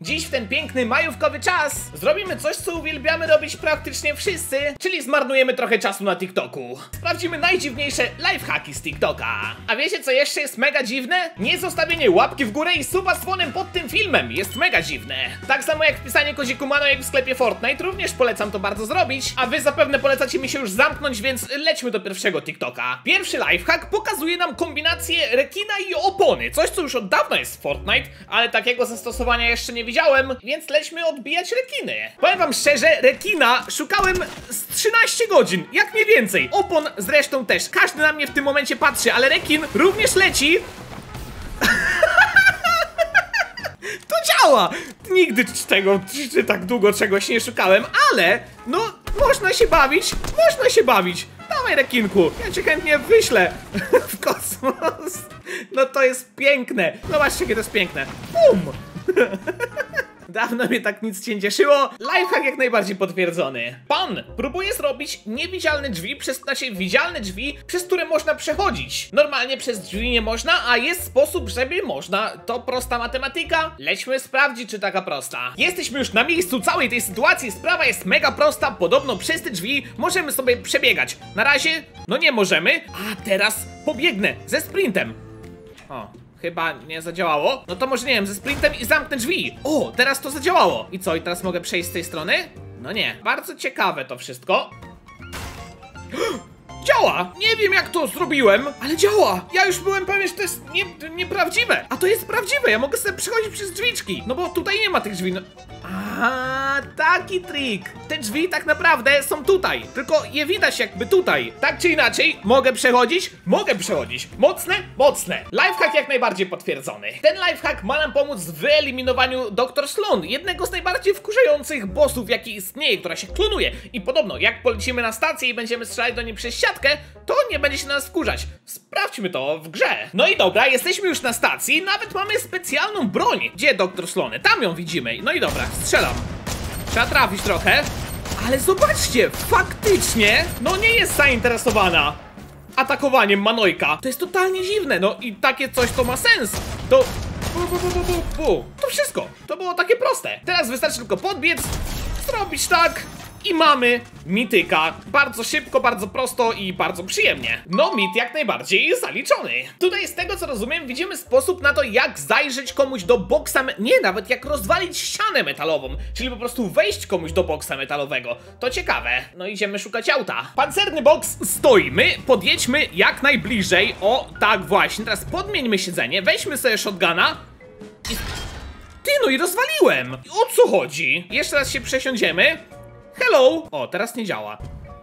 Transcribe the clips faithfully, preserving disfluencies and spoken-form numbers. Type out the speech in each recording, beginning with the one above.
Dziś w ten piękny majówkowy czas zrobimy coś, co uwielbiamy robić praktycznie wszyscy, czyli zmarnujemy trochę czasu na TikToku. Sprawdzimy najdziwniejsze lifehacki z TikToka. A wiecie, co jeszcze jest mega dziwne? Nie zostawienie łapki w górę i suba z dzwonem pod tym filmem jest mega dziwne. Tak samo jak wpisanie koziku Manojek w sklepie Fortnite, również polecam to bardzo zrobić, a wy zapewne polecacie mi się już zamknąć, więc lećmy do pierwszego TikToka. Pierwszy lifehack pokazuje nam kombinację rekina i opony, coś co już od dawna jest w Fortnite, ale takiego zastosowania jeszcze nie widziałem, więc lećmy odbijać rekiny. Powiem wam szczerze, rekina szukałem z trzynaście godzin, jak nie więcej. Opon zresztą też, każdy na mnie w tym momencie patrzy, ale rekin również leci. To działa! Nigdy tego, czy tak długo czegoś nie szukałem, ale no, można się bawić, można się bawić. Dawaj, rekinku, ja cię chętnie wyślę w kosmos. No to jest piękne. Zobaczcie, jakie to jest piękne. Bum! Dawno mnie tak nic się nie cieszyło. Lifehack jak najbardziej potwierdzony. Pan próbuje zrobić niewidzialne drzwi, przez, znaczy widzialne drzwi, przez które można przechodzić. Normalnie przez drzwi nie można, a jest sposób, żeby można. To prosta matematyka. Lećmy sprawdzić, czy taka prosta. Jesteśmy już na miejscu całej tej sytuacji. Sprawa jest mega prosta. Podobno przez te drzwi możemy sobie przebiegać. Na razie, no nie możemy. A teraz pobiegnę ze sprintem. O. Chyba nie zadziałało. No to może nie wiem, ze sprintem i zamknę drzwi. O, teraz to zadziałało. I co, i teraz mogę przejść z tej strony? No nie. Bardzo ciekawe to wszystko. Działa! Nie wiem jak to zrobiłem, ale działa! Ja już byłem pewien, że to jest nie, nieprawdziwe. A to jest prawdziwe, ja mogę sobie przechodzić przez drzwiczki. No bo tutaj nie ma tych drzwi, no. A, taki trik. Te drzwi tak naprawdę są tutaj, tylko je widać jakby tutaj. Tak czy inaczej, mogę przechodzić? Mogę przechodzić. Mocne? Mocne. Lifehack jak najbardziej potwierdzony. Ten lifehack ma nam pomóc w wyeliminowaniu doktor Sloan, jednego z najbardziej wkurzających bossów, jaki istnieje, która się klonuje. I podobno, jak polecimy na stację i będziemy strzelać do niej przez siatkę, to nie będzie się na nas wkurzać. Sprawdźmy to w grze. No i dobra, jesteśmy już na stacji, nawet mamy specjalną broń. Gdzie doktor Sloan? Tam ją widzimy. No i dobra, strzelam. Trzeba trafić trochę. Ale zobaczcie, faktycznie, no nie jest zainteresowana atakowaniem Manojka. To jest totalnie dziwne, no i takie coś to ma sens. To... Bu, bu, bu, bu, bu, bu. To wszystko. To było takie proste. Teraz wystarczy tylko podbiec, zrobić tak i mamy mityka. Bardzo szybko, bardzo prosto i bardzo przyjemnie. No mit jak najbardziej zaliczony. Tutaj z tego co rozumiem widzimy sposób na to, jak zajrzeć komuś do boksa, nie, nawet jak rozwalić ścianę metalową, czyli po prostu wejść komuś do boksa metalowego. To ciekawe. No idziemy szukać auta. Pancerny boks stoi. My podjedźmy jak najbliżej. O, tak właśnie. Teraz podmieńmy siedzenie, weźmy sobie shotguna i... Ty, no i rozwaliłem. O co chodzi? Jeszcze raz się przesiądziemy. Hello! O, teraz nie działa.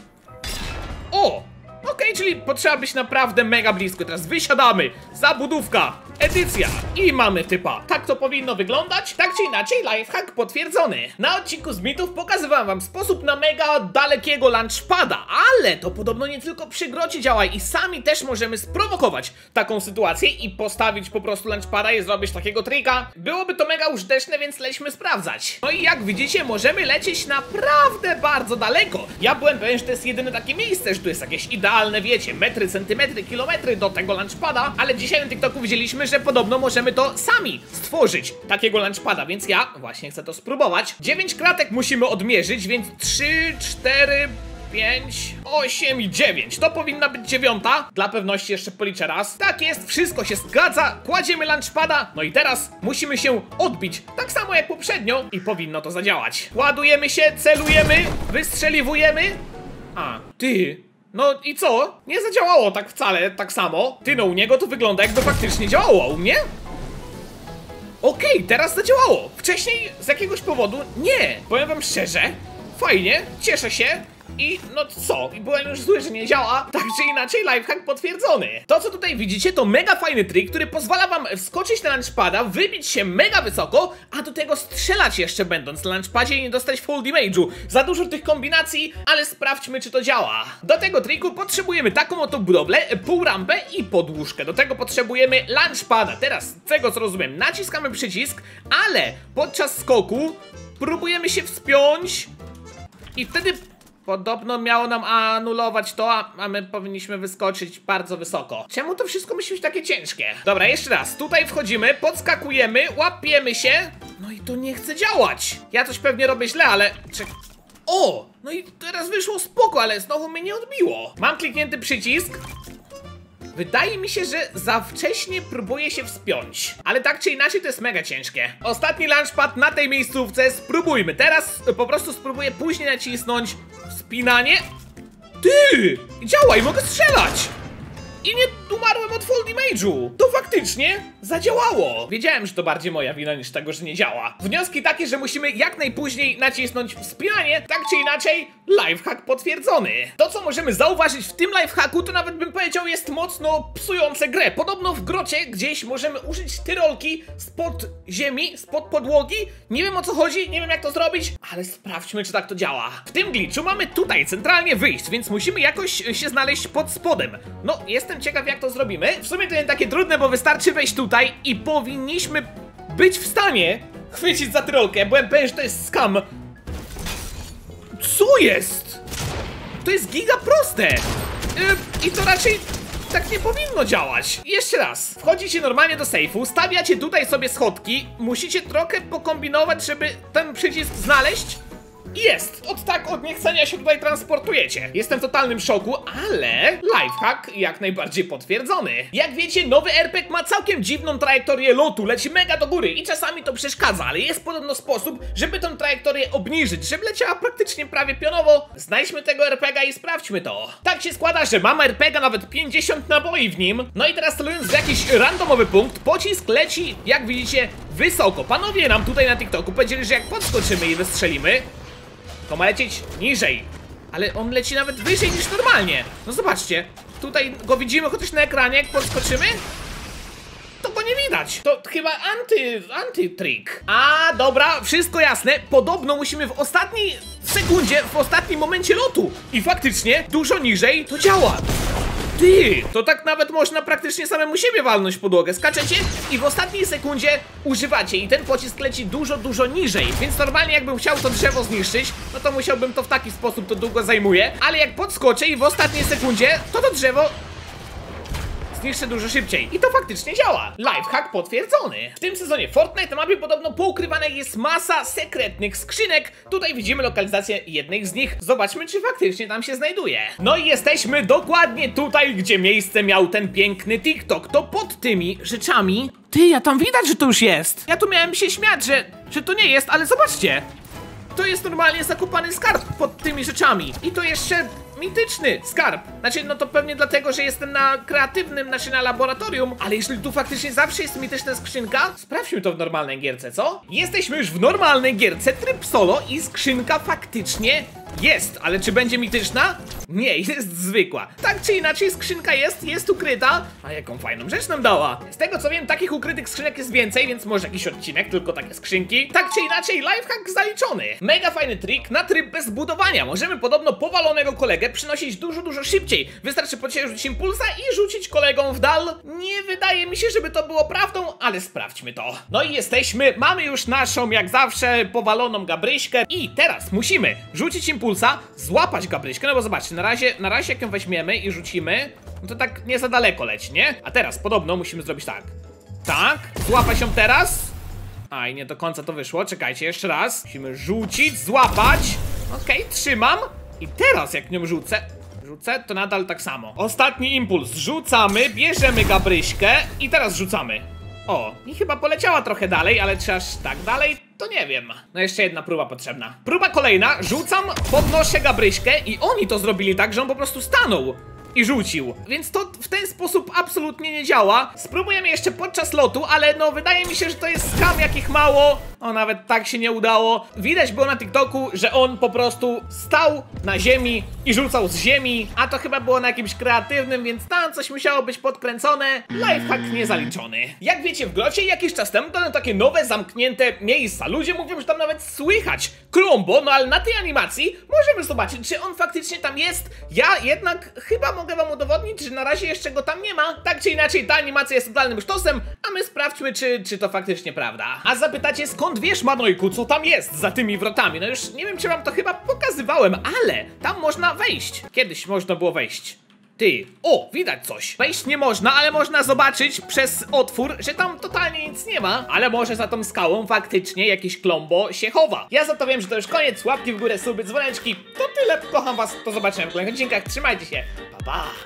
O! Okej, okay, czyli potrzeba być naprawdę mega blisko. Teraz wysiadamy. Zabudówka. Edycja. I mamy typa. Tak to powinno wyglądać. Tak czy inaczej, lifehack potwierdzony. Na odcinku z mitów pokazywałem wam sposób na mega dalekiego launchpada, ale to podobno nie tylko przy grocie działa i sami też możemy sprowokować taką sytuację i postawić po prostu launchpada i zrobić takiego trika. Byłoby to mega użyteczne, więc lećmy sprawdzać. No i jak widzicie, możemy lecieć naprawdę bardzo daleko. Ja byłem pewien, że to jest jedyne takie miejsce, że tu jest jakieś idealne, wiecie, metry, centymetry, kilometry do tego launchpada, ale dzisiaj na TikToku widzieliśmy, że podobno możemy to sami stworzyć, takiego launchpada, więc ja właśnie chcę to spróbować. dziewięć kratek musimy odmierzyć, więc trzy, cztery, pięć, osiem i dziewięć. To powinna być dziewiąta. Dla pewności jeszcze policzę raz. Tak jest, wszystko się zgadza. Kładziemy launchpada. No i teraz musimy się odbić. Tak samo jak poprzednio i powinno to zadziałać. Ładujemy się, celujemy, wystrzeliwujemy. A, ty... No i co? Nie zadziałało tak wcale, tak samo. Ty, no u niego to wygląda jakby faktycznie działało, a u mnie? Okej, okay, teraz zadziałało. Wcześniej z jakiegoś powodu nie. Powiem wam szczerze, fajnie, cieszę się. I no co? I byłem już zły, że nie działa. Tak czy inaczej, lifehack potwierdzony. To co tutaj widzicie to mega fajny trik, który pozwala wam wskoczyć na launchpada, wybić się mega wysoko, a do tego strzelać jeszcze będąc na launchpadzie i nie dostać full damage'u. Za dużo tych kombinacji, ale sprawdźmy czy to działa. Do tego triku potrzebujemy taką oto budowlę, półrampę i podłóżkę. Do tego potrzebujemy launchpada. Teraz z tego co rozumiem naciskamy przycisk, ale podczas skoku próbujemy się wspiąć i wtedy Podobno miało nam anulować to, a, a my powinniśmy wyskoczyć bardzo wysoko. Czemu to wszystko musi być takie ciężkie? Dobra, jeszcze raz. Tutaj wchodzimy, podskakujemy, łapiemy się. No i to nie chce działać. Ja coś pewnie robię źle, ale... Czek... O! No i teraz wyszło spoko, ale znowu mnie nie odbiło. Mam kliknięty przycisk. Wydaje mi się, że za wcześnie próbuję się wspiąć. Ale tak czy inaczej to jest mega ciężkie. Ostatni launchpad na tej miejscówce. Spróbujmy. Teraz po prostu spróbuję później nacisnąć wspinanie. Ty! Działa i mogę strzelać! I nie umarłem od fall damage'u. To faktycznie zadziałało. Wiedziałem, że to bardziej moja wina niż tego, że nie działa. Wnioski takie, że musimy jak najpóźniej nacisnąć wspinanie, tak czy inaczej lifehack potwierdzony. To, co możemy zauważyć w tym lifehacku, to nawet bym powiedział jest mocno psujące grę. Podobno w grocie gdzieś możemy użyć tyrolki spod ziemi, spod podłogi. Nie wiem, o co chodzi, nie wiem, jak to zrobić, ale sprawdźmy, czy tak to działa. W tym glitchu mamy tutaj centralnie wyjść, więc musimy jakoś się znaleźć pod spodem. No, jestem ciekaw, jak to zrobimy. W sumie to nie takie trudne, bo wystarczy wejść tutaj i powinniśmy być w stanie chwycić za tyrolkę. Byłem pewien, że to jest scam. Co jest? To jest giga proste. Yy, I to raczej tak nie powinno działać. Jeszcze raz. Wchodzicie normalnie do sejfu, stawiacie tutaj sobie schodki. Musicie trochę pokombinować, żeby ten przycisk znaleźć. Jest! Od tak od niechcenia się tutaj transportujecie. Jestem w totalnym szoku, ale lifehack jak najbardziej potwierdzony. Jak wiecie, nowy R P G ma całkiem dziwną trajektorię lotu, leci mega do góry i czasami to przeszkadza, ale jest podobno sposób, żeby tę trajektorię obniżyć, żeby leciała praktycznie prawie pionowo. Znajdźmy tego R P G a i sprawdźmy to. Tak się składa, że mam R P G a nawet pięćdziesiąt naboi w nim. No i teraz celując w jakiś randomowy punkt, pocisk leci, jak widzicie, wysoko. Panowie nam tutaj na TikToku powiedzieli, że jak podskoczymy i wystrzelimy, to ma lecieć niżej, ale on leci nawet wyżej niż normalnie. No zobaczcie, tutaj go widzimy chociaż na ekranie, jak podskoczymy, to go nie widać. To chyba anty, anty-trick. A, dobra, wszystko jasne. Podobno musimy w ostatniej sekundzie, w ostatnim momencie lotu. I faktycznie, dużo niżej to działa. Ty, to tak nawet można praktycznie samemu siebie walnąć w podłogę. Skaczecie i w ostatniej sekundzie używacie i ten pocisk leci dużo, dużo niżej. Więc normalnie jakbym chciał to drzewo zniszczyć, no to musiałbym to w taki sposób, to długo zajmuje. Ale jak podskoczę i w ostatniej sekundzie, to to drzewo zniszczę dużo szybciej. I to faktycznie działa. Lifehack potwierdzony. W tym sezonie Fortnite na mapie podobno poukrywanych jest masa sekretnych skrzynek. Tutaj widzimy lokalizację jednej z nich. Zobaczmy, czy faktycznie tam się znajduje. No i jesteśmy dokładnie tutaj, gdzie miejsce miał ten piękny TikTok. To pod tymi rzeczami. Ty, ja tam widać, że to już jest. Ja tu miałem się śmiać, że, że to nie jest, ale zobaczcie. To jest normalnie zakopany skarb pod tymi rzeczami. I to jeszcze mityczny skarb. Znaczy, no to pewnie dlatego, że jestem na kreatywnym, znaczy na laboratorium. Ale jeśli tu faktycznie zawsze jest mityczna skrzynka, sprawdźmy to w normalnej gierce, co? Jesteśmy już w normalnej gierce, tryb solo i skrzynka faktycznie jest. Ale czy będzie mityczna? Nie, jest zwykła. Tak czy inaczej skrzynka jest, jest ukryta. A jaką fajną rzecz nam dała. Z tego co wiem, takich ukrytych skrzynek jest więcej, więc może jakiś odcinek, tylko takie skrzynki. Tak czy inaczej, lifehack zaliczony. Mega fajny trik na tryb bez budowania. Możemy podobno powalonego kolegę przynosić dużo, dużo szybciej. Wystarczy po ciebie rzucić impulsa i rzucić kolegą w dal. Nie wydaje mi się, żeby to było prawdą, ale sprawdźmy to. No i jesteśmy, mamy już naszą, jak zawsze, powaloną Gabryśkę. I teraz musimy rzucić impulsa, złapać Gabryśkę, no bo zobaczcie, na razie, na razie jak ją weźmiemy i rzucimy, no to tak nie za daleko leci, nie? A teraz podobno musimy zrobić tak. Tak, złapać ją teraz. Aj, nie do końca to wyszło, czekajcie, jeszcze raz. Musimy rzucić, złapać. Okej, okay, trzymam. I teraz jak nią rzucę, rzucę, to nadal tak samo. Ostatni impuls, rzucamy, bierzemy Gabryśkę i teraz rzucamy. O, i chyba poleciała trochę dalej, ale czy aż tak dalej, to nie wiem. No jeszcze jedna próba potrzebna. Próba kolejna, rzucam, podnoszę Gabryśkę i oni to zrobili tak, że on po prostu stanął i rzucił. Więc to w ten sposób absolutnie nie działa. Spróbujemy jeszcze podczas lotu, ale no wydaje mi się, że to jest skam jakich mało. O, nawet tak się nie udało. Widać było na TikToku, że on po prostu stał na ziemi i rzucał z ziemi, a to chyba było na jakimś kreatywnym, więc tam coś musiało być podkręcone. Lifehack niezaliczony. Jak wiecie, w grocie jakiś czas temu dano takie nowe, zamknięte miejsca. Ludzie mówią, że tam nawet słychać Klombo, no ale na tej animacji możemy zobaczyć, czy on faktycznie tam jest. Ja jednak chyba mogę mogę wam udowodnić, że na razie jeszcze go tam nie ma. Tak czy inaczej, ta animacja jest totalnym sztosem, a my sprawdźmy, czy, czy to faktycznie prawda. A zapytacie, skąd wiesz, Manojku, co tam jest za tymi wrotami? No już nie wiem, czy wam to chyba pokazywałem, ale tam można wejść. Kiedyś można było wejść. Ty, o, widać coś. Wejść nie można, ale można zobaczyć przez otwór, że tam totalnie nic nie ma. Ale może za tą skałą faktycznie jakieś klombo się chowa. Ja za to wiem, że to już koniec. Łapki w górę, suby, dzwoneczki. To tyle, kocham was, do zobaczenia w kolejnych odcinkach. Trzymajcie się, pa pa.